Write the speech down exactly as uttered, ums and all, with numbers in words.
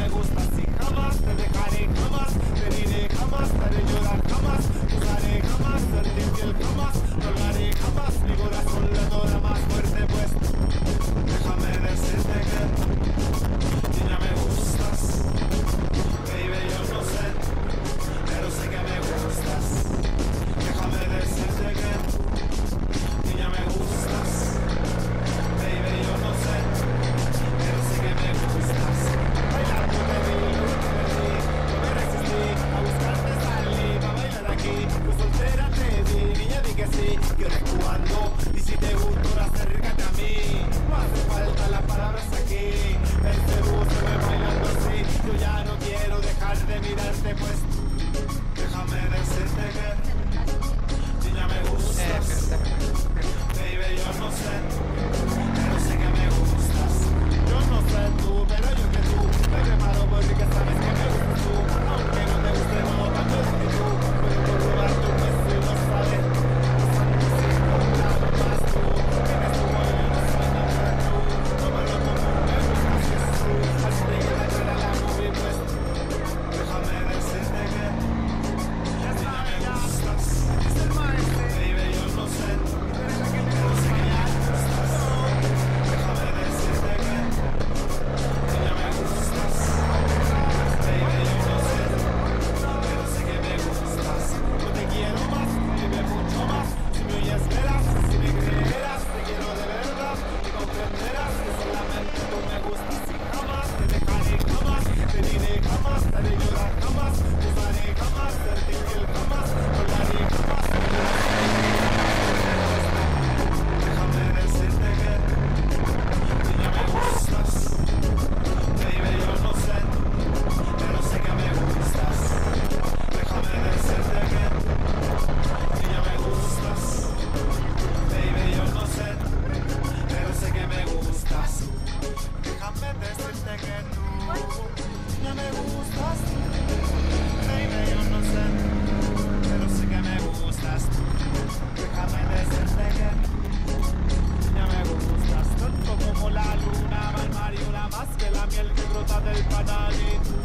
me gustas y jamás te dejaré, jamás te diré, jamás te haré llorar, jamás te usaré, jamás serte infiel, jamás no lo haré, jamás mi corazón latona más fuerte pues déjame decirte que niña me gustas, baby yo no sé, pero sé que me gustas, déjame decirte que niña me gustas, baby yo no sé, pero sé que me gustas, bailando te vi, te vi, no me resistí, a buscarte salí, pa' bailar aquí, pues soltera te vi, niña di que sí, que ahora es cuando, y si te gusto ahora acércate a mí, no hace falta las palabras aquí, el seduce me bailando así, yo ya no quiero dejar de mirarte pues, déjame decirte que niña me gustas, baby yo no sé, pero sé que me gustas, yo no sé tú, pero yo que tú, me preparo porque sabes que me gustas tú, aunque no te guste no, cambio de actitud, puedo por robarte un beso y no sabes, pasando sin comprar más tú, tienes tu bollo y no soy nada tú, no me lo como, me gustas que es tú, así te queda clara la movie pues, déjame decirte que niña me gustas, baby yo no sé, pero sé que me gustas, déjame decirte que niña me gustas, baby yo no sé, pero sé que me gustas, no te quiero más, vive mucho más, si me oyes verás, si me creerás, te quiero de verdad, y comprenderás que solamente tú me gustas y jamás te dejaré, jamás te diré, jamás te haré llorar, jamás te usaré, jamás serte infiel, jamás no lo haré, jamás déjame decirte que niña me gustas, baby yo no sé, pero sé que me gustas, déjame decirte que niña me gustas, baby yo no sé, pero sé que me gustas, déjame decirte que tú niña me gustas, baby yo no sé, pero sé que me gustas, déjame decirte que niña me gustas, tanto como la luna, mal mar y una más que la miel que brota del panal y tú